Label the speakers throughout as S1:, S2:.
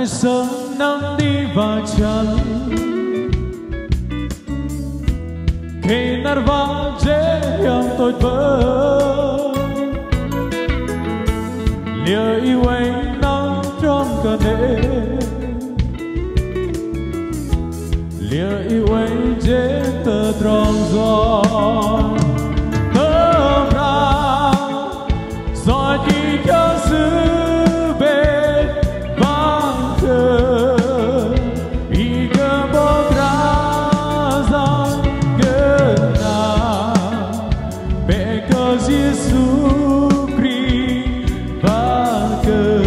S1: ngày sớm nắng đi vào chân khi nát vã dễ yang tôi vỡ liệu yêu ấy nắng trong cơn đêm liệu yêu ấy dễ tơ tròn gió tơ ra gió đi cho xứ về vang thơ y cơ bốc ra ra cơ na bệ cơ Giêsu Christ vang cơ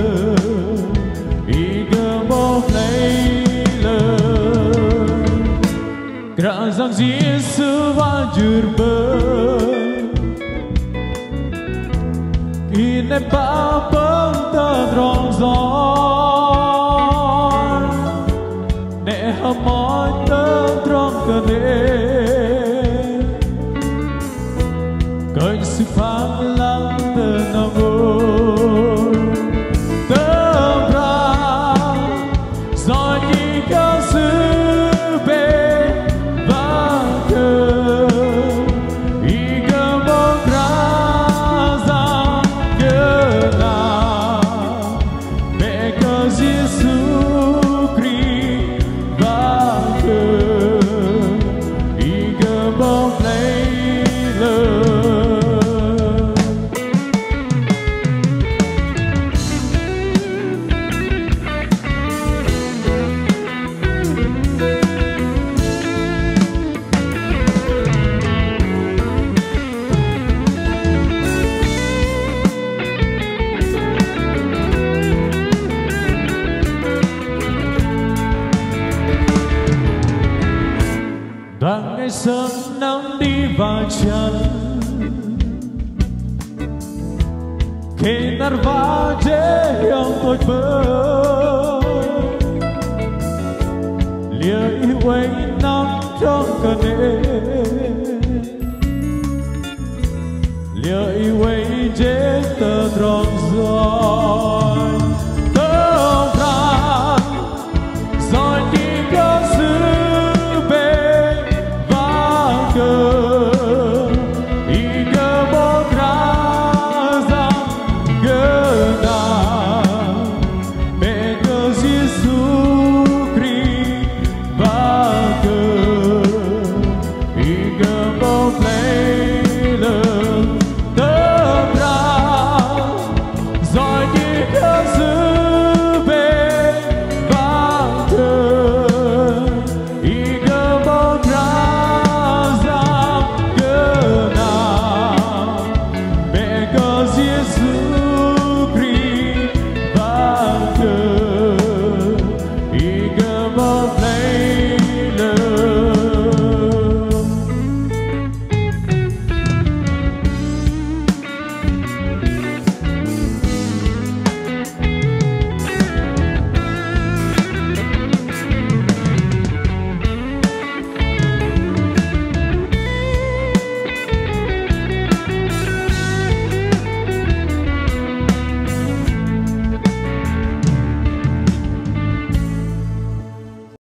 S1: y cơ bốc lấy lời rằng Giêsu va jurbe in ba bông tơ rong gió để hâm mỏi tơ trong cơn đêm cơn sự phán lắng tơ nằm ngồi tơ ra rồi chỉ có sự về và cơ y cơ bốc ra ra cơ na mẹ cơ Giêsu Christ và cơ y cơ bốc lấy lời Đang ngày sớm nắng đi vào chân khi nát vã dễ yang tôi vỡ liệu yêu ấy nằm trong cơn đêm